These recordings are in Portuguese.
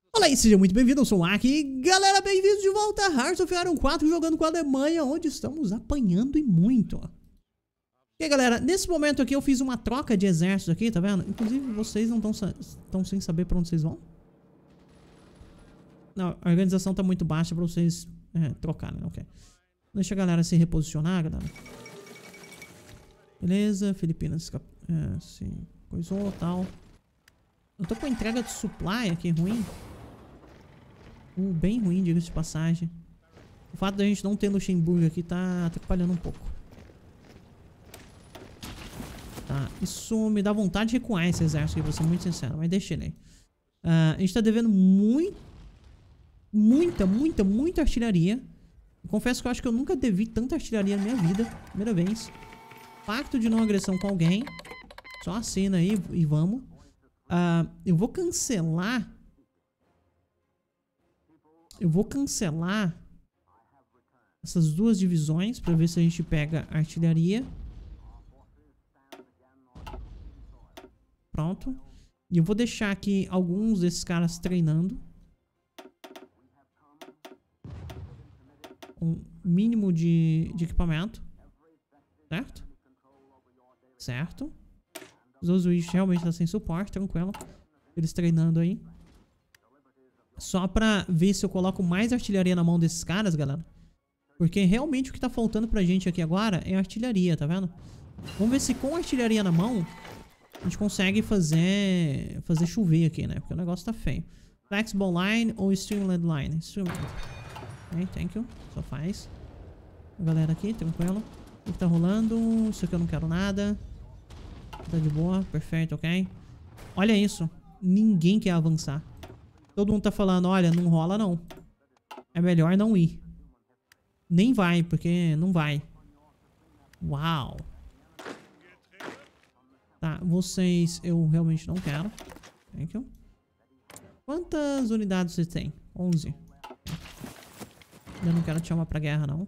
Olá e seja muito bem-vindo, eu sou o Aki. Galera, bem-vindos de volta a Hearts of Iron 4 jogando com a Alemanha, onde estamos apanhando e muito. E aí, galera, nesse momento aqui eu fiz uma troca de exércitos aqui, tá vendo? Inclusive vocês não estão sem saber pra onde vocês vão. Não, a organização tá muito baixa pra vocês trocarem, ok. Deixa a galera se reposicionar, galera. Beleza, Filipinas, sim, coisou, tal. Eu tô com a entrega de supply aqui ruim. Bem ruim, diga-se de passagem. O fato da gente não ter Luxemburgo aqui tá atrapalhando um pouco. Tá, isso me dá vontade de recuar esse exército aqui, pra ser muito sincero, mas deixa ele aí. A gente tá devendo muita artilharia. Confesso que eu acho que eu nunca devi tanta artilharia na minha vida. Primeira vez. Pacto de não agressão com alguém. Só assina aí e vamos. Eu vou cancelar. Essas duas divisões pra ver se a gente pega artilharia. Pronto. E eu vou deixar aqui alguns desses caras treinando. Um mínimo de equipamento. Certo? Certo. Os outros Witch realmente estão sem suporte, tranquilo. Eles treinando aí. Só pra ver se eu coloco mais artilharia na mão desses caras, galera. Porque realmente o que tá faltando pra gente aqui agora é artilharia, tá vendo? Vamos ver se com artilharia na mão a gente consegue fazer chover aqui, né? Porque o negócio tá feio. Flexible line ou streamlined line? Streamlined. Ok, thank you. Só faz. A galera aqui, tranquilo. O que tá rolando? Isso aqui eu não quero nada. Tá de boa, perfeito, ok. Olha isso. Ninguém quer avançar. Todo mundo tá falando, olha, não rola não. É melhor não ir. Nem vai, porque não vai. Uau. Tá, vocês eu realmente não quero. Thank you. Quantas unidades você tem? 11. Eu não quero te chamar pra guerra, não.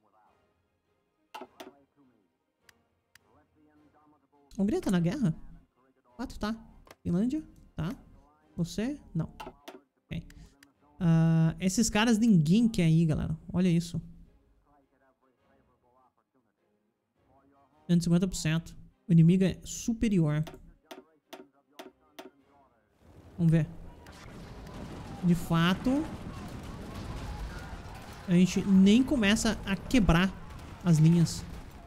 Hungria tá na guerra? 4 tá. Finlândia? Tá. Você? Não. Ok. Esses caras ninguém quer ir, galera. Olha isso. 150%. O inimigo é superior. Vamos ver. De fato, a gente nem começa a quebrar as linhas.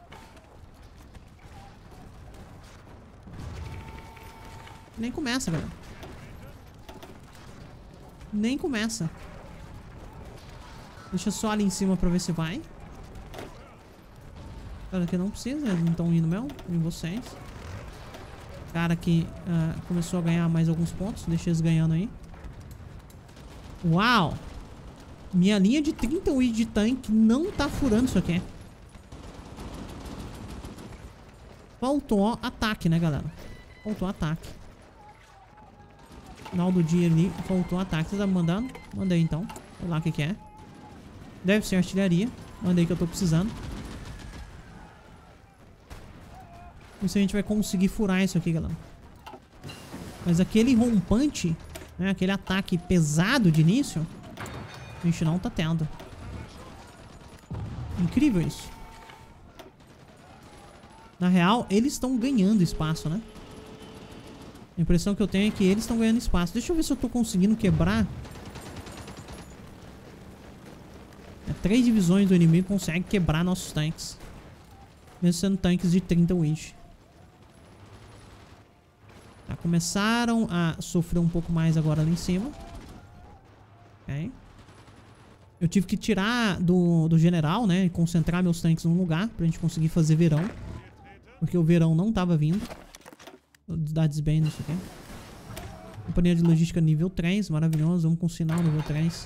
Nem começa, galera. Nem começa. Deixa só ali em cima pra ver se vai. Cara, que não precisa, eles não estão indo mesmo. Em vocês. Cara que começou a ganhar mais alguns pontos. Deixa eles ganhando aí. Uau! Minha linha de 30 Witch de tanque não tá furando isso aqui. Faltou ataque, né, galera? Faltou ataque. Final do dia ali, faltou ataque. Você tá me mandando? Manda aí então. Sei lá o que é. Deve ser artilharia. Manda aí que eu tô precisando. Isso a gente vai conseguir furar isso aqui, galera. Mas aquele rompante, né, aquele ataque pesado de início, a gente não tá tendo. Incrível isso. Na real, eles estão ganhando espaço, né? A impressão que eu tenho é que eles estão ganhando espaço. Deixa eu ver se eu tô conseguindo quebrar. 3 divisões do inimigo conseguem quebrar nossos tanques. Mesmo sendo tanques de 30 Witch. Tá, começaram a sofrer um pouco mais agora ali em cima. Ok. Eu tive que tirar do general, né? E concentrar meus tanques num lugar pra gente conseguir fazer verão. Porque o verão não tava vindo. Dá desbem nisso aqui. Companhia de logística nível 3, maravilhoso. Vamos com sinal nível 3.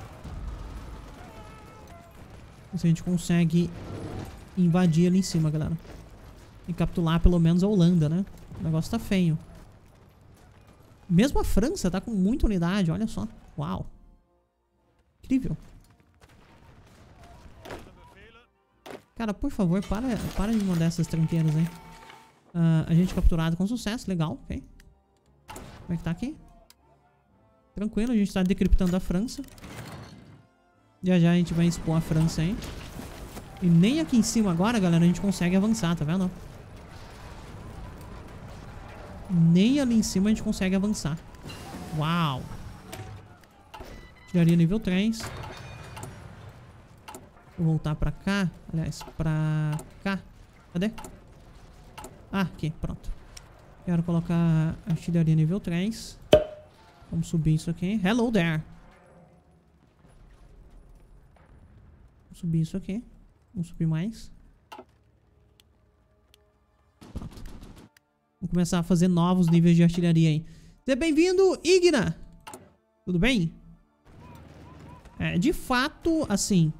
Se a gente consegue invadir ali em cima, galera. E capturar pelo menos a Holanda, né? O negócio tá feio. Mesmo a França tá com muita unidade, olha só. Uau. Incrível. Cara, por favor, para de mandar essas tranqueiras aí. A gente capturado com sucesso, legal, ok. Como é que tá aqui? Tranquilo, a gente tá decriptando a França. Já já a gente vai expor a França aí. E nem aqui em cima agora, galera, a gente consegue avançar, tá vendo? Nem ali em cima a gente consegue avançar. Uau! Tiraria nível 3. Vou voltar pra cá. Aliás, pra cá. Cadê? Ah, aqui, pronto. Quero colocar a artilharia nível 3. Vamos subir isso aqui. Hello there! Vamos subir isso aqui. Vamos subir mais. Pronto. Vamos começar a fazer novos níveis de artilharia aí. Seja bem-vindo, Igna! Tudo bem? De fato, assim...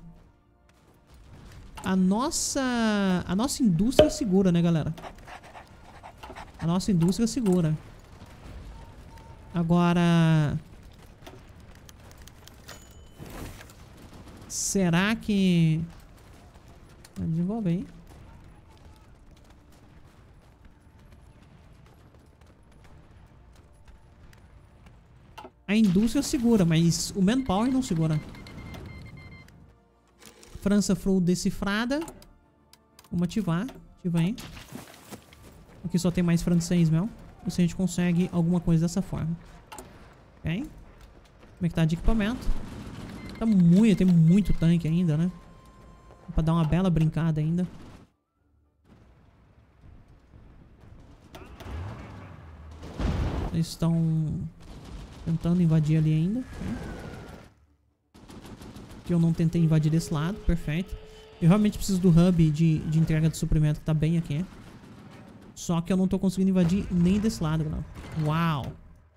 A nossa indústria é segura, né, galera? A nossa indústria é segura. Agora... Será que... Desenvolve aí. A indústria segura, mas o manpower não segura. França full decifrada. Vamos ativar. Ativa aí. Aqui só tem mais francês mesmo. E se a gente consegue alguma coisa dessa forma. Ok. Como é que tá de equipamento? Tá muito, tem muito tanque ainda, né? Dá pra dar uma bela brincada ainda. Eles estão tentando invadir ali ainda. Que eu não tentei invadir desse lado, perfeito. Eu realmente preciso do hub de entrega de suprimento que tá bem aqui. Só que eu não tô conseguindo invadir nem desse lado, galera. Uau!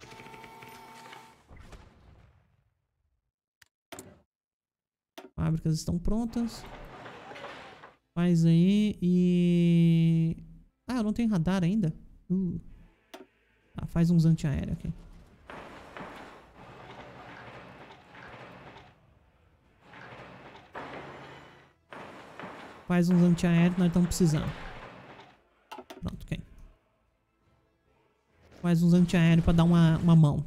Fábricas estão prontas. Faz aí e... Ah, eu não tenho radar ainda. Ah, faz uns antiaéreos aqui. Faz uns antiaéreos que nós estamos precisando. Pronto, ok. Faz uns antiaéreos pra dar uma mão.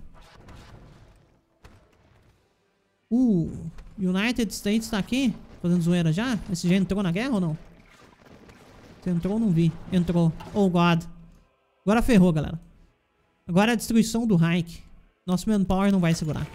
United States tá aqui? Fazendo zoeira já? Esse já entrou na guerra ou não? Se entrou, não vi. Entrou. Oh, God. Agora ferrou, galera. Agora é a destruição do Reich. Nosso manpower não vai segurar.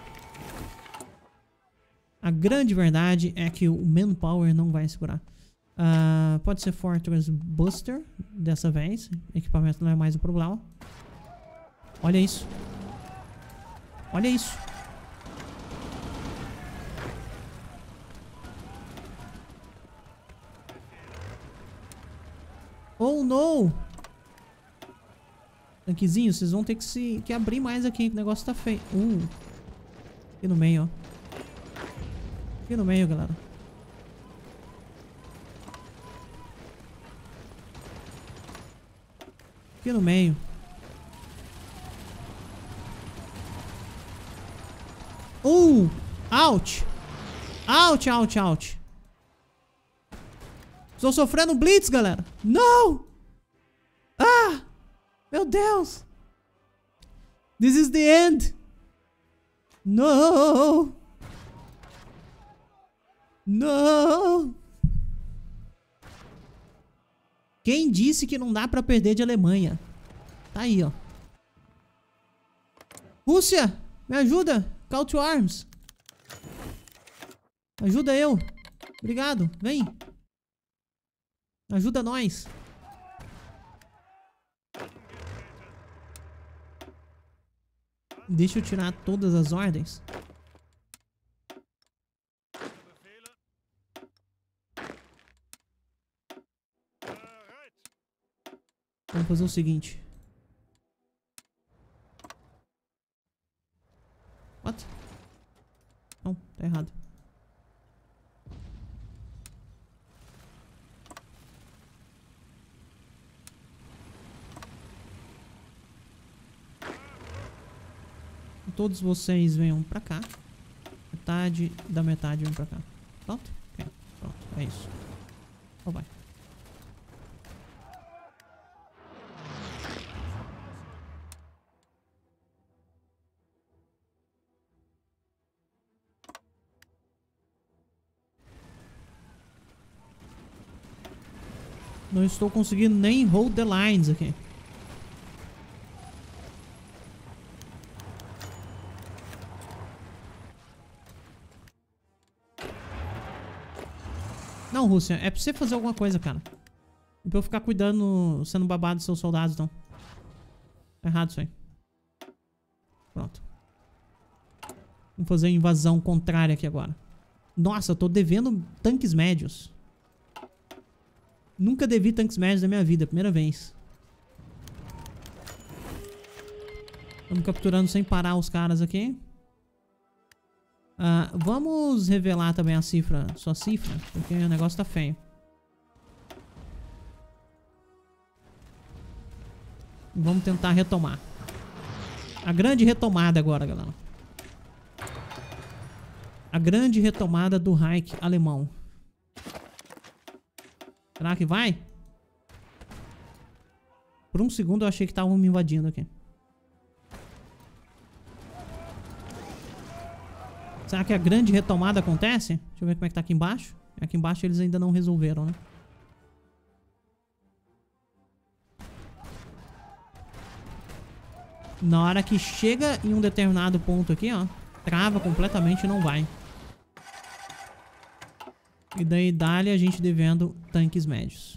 A grande verdade é que o manpower não vai segurar. Pode ser Fortress Buster dessa vez. Equipamento não é mais o problema. Olha isso. Olha isso. Oh, não! Tanquezinho, vocês vão ter que abrir mais aqui. O negócio tá feio. Aqui no meio, ó. Aqui no meio, galera. Aqui no meio. Ouch! Ouch, ouch, ouch. Estou sofrendo blitz, galera. Não! Ah! Meu Deus! This is the end! No! No! Quem disse que não dá pra perder de Alemanha? Tá aí, ó. Rússia, me ajuda. Call to arms. Ajuda eu. Obrigado, vem. Ajuda nós. Deixa eu tirar todas as ordens. Vamos fazer o seguinte. What? Não, tá errado. Todos vocês venham pra cá. Metade da metade vem pra cá. Pronto? Ok, pronto, é isso. Então vai. Não estou conseguindo nem hold the lines aqui. Não, Rússia, é pra você fazer alguma coisa, cara. Não pra eu ficar cuidando, sendo babado dos seus soldados, não. Tá errado isso aí. Pronto. Vamos fazer a invasão contrária aqui agora. Nossa, eu tô devendo tanques médios. Nunca devi tanques médios na minha vida, primeira vez. Estamos capturando sem parar os caras aqui. Vamos revelar também a cifra, sua cifra, porque o negócio tá feio. Vamos tentar retomar. A grande retomada agora, galera. A grande retomada do Reich alemão. Será que vai? Por um segundo eu achei que estavam me invadindo aqui. Será que a grande retomada acontece? Deixa eu ver como é que tá aqui embaixo. Aqui embaixo eles ainda não resolveram, né? Na hora que chega em um determinado ponto aqui, ó, trava completamente e não vai. E daí dali a gente devendo tanques médios.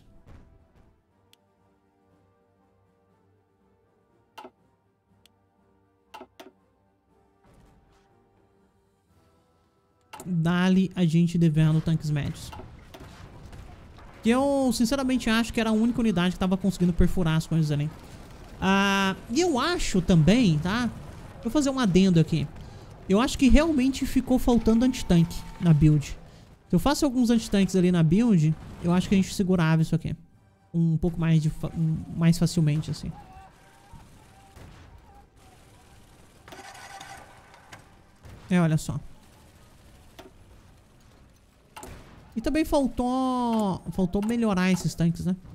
Dali a gente devendo tanques médios. Que eu sinceramente acho que era a única unidade que tava conseguindo perfurar as coisas ali. E eu acho também, tá? Vou fazer um adendo aqui. Eu acho que realmente ficou faltando antitanque na build. Se eu faço alguns antitanques ali na build, eu acho que a gente segurava isso aqui. Um pouco mais, mais facilmente, assim. Olha só. E também faltou melhorar esses tanques, né?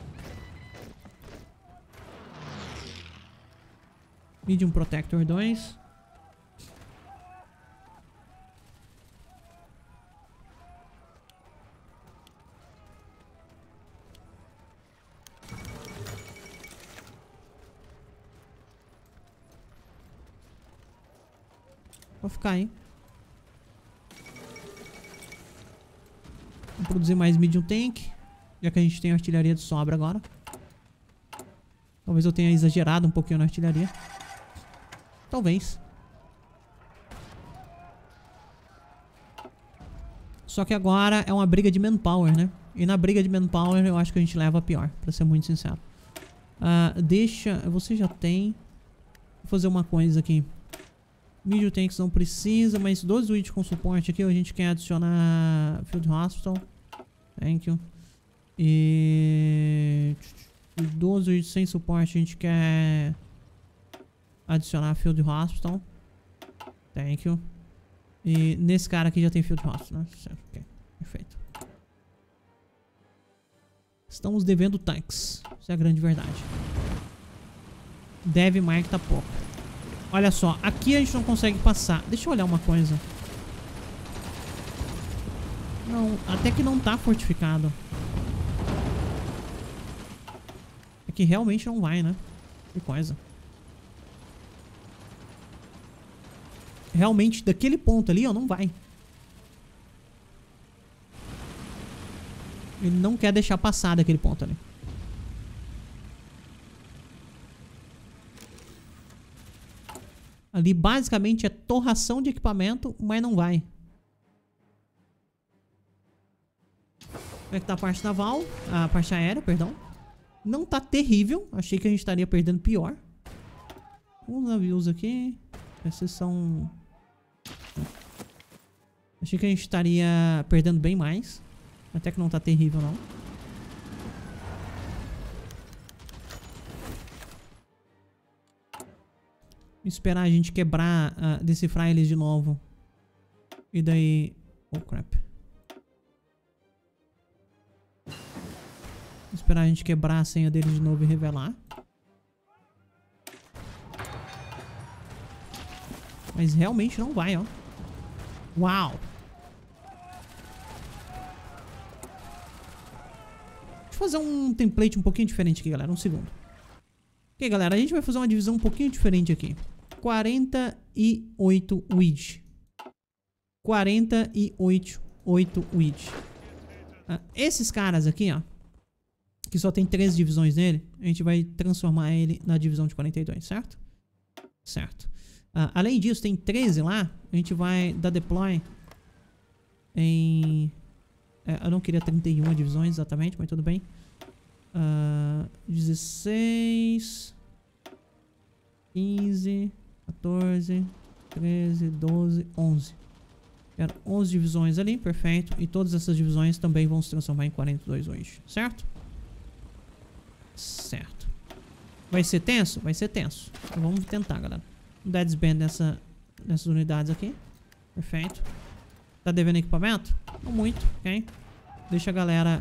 Medium Protector 2. Vou ficar aí. Vou produzir mais medium tank, já que a gente tem artilharia de sobra agora. Talvez eu tenha exagerado um pouquinho na artilharia. Talvez. Só que agora é uma briga de manpower, né? E na briga de manpower eu acho que a gente leva a pior, pra ser muito sincero. Deixa... Você já tem... Vou fazer uma coisa aqui. Medium tanks não precisa, mas 12 units com suporte aqui a gente quer adicionar Field Hospital. Thank you. E... 12 units sem suporte a gente quer adicionar Field Hospital. Thank you. E nesse cara aqui já tem Field Hospital, né? Certo, ok. Perfeito. Estamos devendo tanques. Isso é a grande verdade. Deve mais que tá pouco. Olha só, aqui a gente não consegue passar. Deixa eu olhar uma coisa. Não, até que não tá fortificado. É que realmente não vai, né? Que coisa. Realmente, daquele ponto ali, ó, não vai. Ele não quer deixar passar daquele ponto ali. Ali basicamente é torração de equipamento, mas não vai. Como é que tá a parte naval? A parte aérea, perdão. Não tá terrível. Achei que a gente estaria perdendo pior. Uns navios aqui. Esses são... Achei que a gente estaria perdendo bem mais. Até que não tá terrível, não. Esperar a gente quebrar, decifrar eles de novo. E daí... Oh, crap. Esperar a gente quebrar a senha deles de novo e revelar. Mas realmente não vai, ó. Uau! eu fazer um template um pouquinho diferente aqui, galera. Um segundo. Ok, galera. A gente vai fazer uma divisão um pouquinho diferente aqui. 48 width. 48 width. Esses caras aqui, ó, que só tem 3 divisões nele, a gente vai transformar ele na divisão de 42, certo? Certo. Além disso, tem 13 lá. A gente vai dar deploy em... eu não queria 31 divisões exatamente, mas tudo bem. 16... 15... 14... 13... 12... 11. Quero 11 divisões ali, perfeito. E todas essas divisões também vão se transformar em 42 hoje, certo? Certo. Vai ser tenso? Vai ser tenso. Então vamos tentar, galera. Dead Band nessas unidades aqui. Perfeito. Tá devendo equipamento? Não muito, ok? Deixa a galera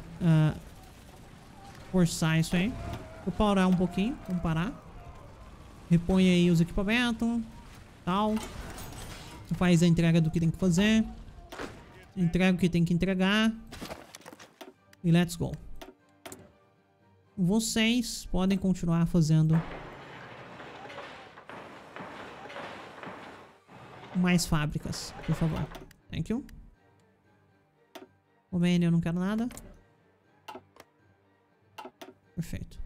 forçar isso aí. Vou parar um pouquinho. Vamos parar. Repõe aí os equipamentos. Tal. Faz a entrega do que tem que fazer. Entrega o que tem que entregar. E let's go. Vocês podem continuar fazendo mais fábricas, por favor. Thank you. Romênia, eu não quero nada. Perfeito.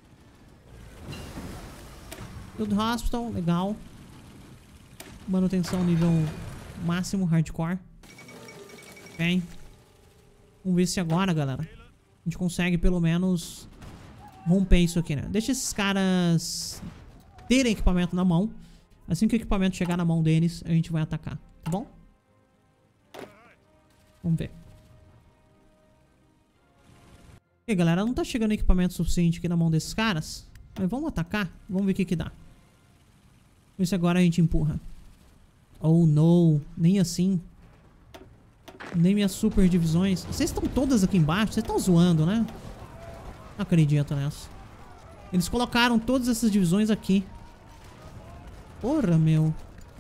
Field Hospital, legal. Manutenção nível máximo, hardcore. Ok. Vamos ver se agora, galera, a gente consegue pelo menos romper isso aqui, né? Deixa esses caras terem equipamento na mão. Assim que o equipamento chegar na mão deles, a gente vai atacar, tá bom? Vamos ver. E galera, não tá chegando equipamento suficiente aqui na mão desses caras. Mas vamos atacar. Vamos ver o que que dá. Ver se agora a gente empurra. Oh, não. Nem assim. Nem minhas super divisões. Vocês estão todas aqui embaixo? Vocês estão zoando, né? Não acredito nessa. Eles colocaram todas essas divisões aqui. Porra, meu.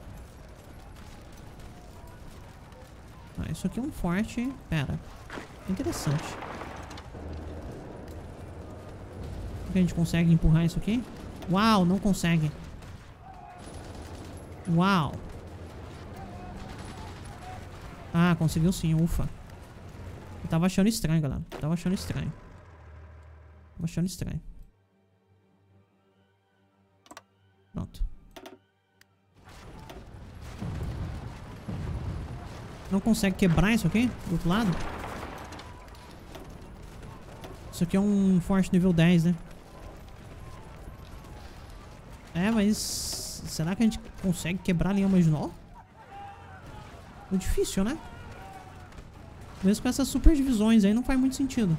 Isso aqui é um forte. Pera. Interessante. Será que a gente consegue empurrar isso aqui? Uau, não consegue. Uau. Ah, conseguiu sim, ufa. Eu tava achando estranho, galera. Tava achando estranho. Pronto. Não consegue quebrar isso aqui? Do outro lado? Isso aqui é um forte nível 10, né? Mas... será que a gente consegue quebrar a linha marginal? É difícil, né? Mesmo com essas super divisões aí não faz muito sentido.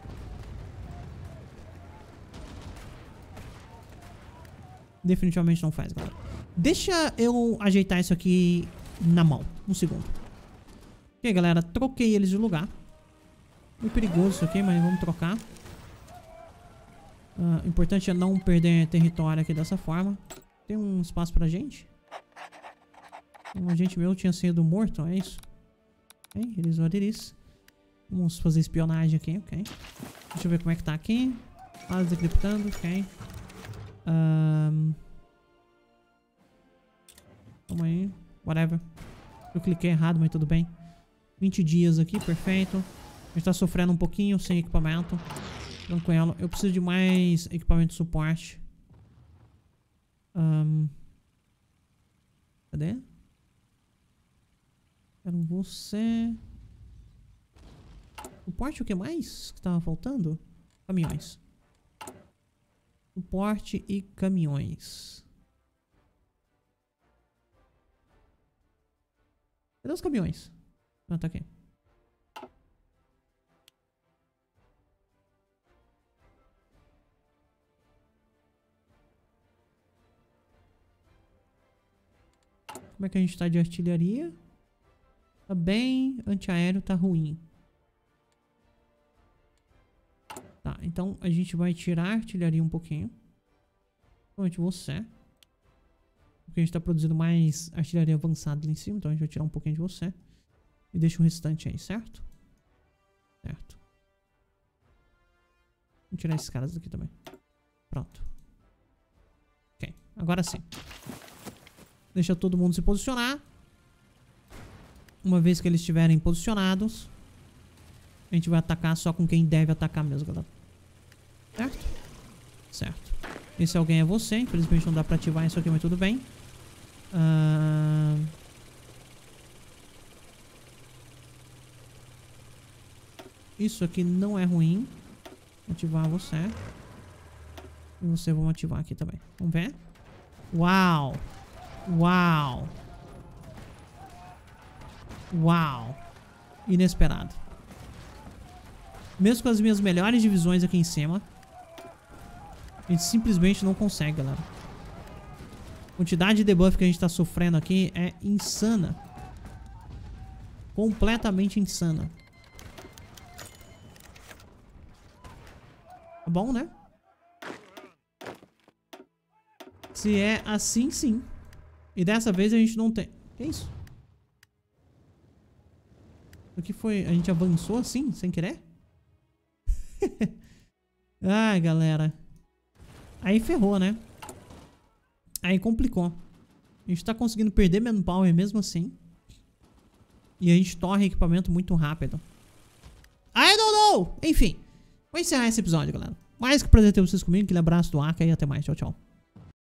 Definitivamente não faz, galera. Deixa eu ajeitar isso aqui na mão. Um segundo. Ok, galera. Troquei eles de lugar. Muito perigoso isso aqui, mas vamos trocar. O importante é não perder território aqui dessa forma. Tem um espaço pra gente? Um agente meu tinha sido morto, é isso? Ok, eles vão aderir. Vamos fazer espionagem aqui, ok. Deixa eu ver como é que tá aqui. Decriptando, ok. Calma aí. Whatever. Eu cliquei errado, mas tudo bem. 20 dias aqui, perfeito. A gente tá sofrendo um pouquinho sem equipamento. Tranquilo. Eu preciso de mais equipamento de suporte. Cadê? Quero você. Suporte o que mais que tava faltando? Caminhões. Suporte e caminhões. Cadê os caminhões? Ah, tá aqui. Como é que a gente tá de artilharia? Tá bem. Antiaéreo tá ruim. Tá, então a gente vai tirar a artilharia um pouquinho. Principalmente você. Porque a gente tá produzindo mais artilharia avançada ali em cima. Então a gente vai tirar um pouquinho de você. E deixa o restante aí, certo? Certo. Vou tirar esses caras daqui também. Pronto. Ok, agora sim. Deixa todo mundo se posicionar. Uma vez que eles estiverem posicionados, a gente vai atacar só com quem deve atacar mesmo, galera. Certo? Certo. Esse alguém é você. Infelizmente não dá pra ativar isso aqui, mas tudo bem. Isso aqui não é ruim. Ativar você. E você vamos ativar aqui também. Vamos ver. Uau! Uau! Uau! Inesperado. Mesmo com as minhas melhores divisões aqui em cima, a gente simplesmente não consegue, galera. A quantidade de debuff que a gente tá sofrendo aqui é insana. Completamente insana. Tá bom, né? Se é assim, sim. E dessa vez a gente não tem... Que isso? O que foi? A gente avançou assim, sem querer? Ai, galera. Aí ferrou, né? Aí complicou. A gente tá conseguindo perder manpower mesmo assim. E a gente torre equipamento muito rápido. I don't know! Enfim. Vou encerrar esse episódio, galera. Mais que prazer ter vocês comigo. Aquele abraço do Aka e até mais. Tchau, tchau.